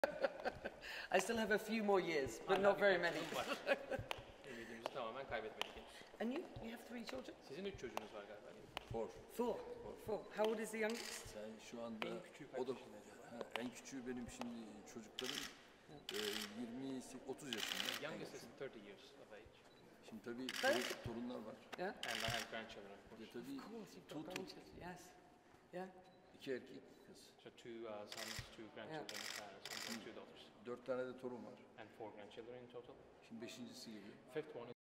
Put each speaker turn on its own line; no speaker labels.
I still have a few more years, but not very many.
Ümidimizi tamamen kaybetmedik henüz.
And you have 3 children?
Sizin 3 çocuğunuz var galiba değil mi?
4. How old is the youngest?
Sen şu anda
En küçüğü kaç
o da
yaşında acaba?
en küçüğü benim şimdi çocuklarım 30 yaşında.
Youngest is 30 years of age.
Şimdi tabii torunlar var.
Yeah.
And I have grandchildren of course.
Tabii
Of course, you've got grandchildren. Yes. Yeah.
2 erkek, 2 kız.
So 2 sons, 2 grandchildren, sons and 2 daughters.
4 tane de torun var.
And 4 grandchildren in total.
Şimdi 5.'si geliyor.
Fifth one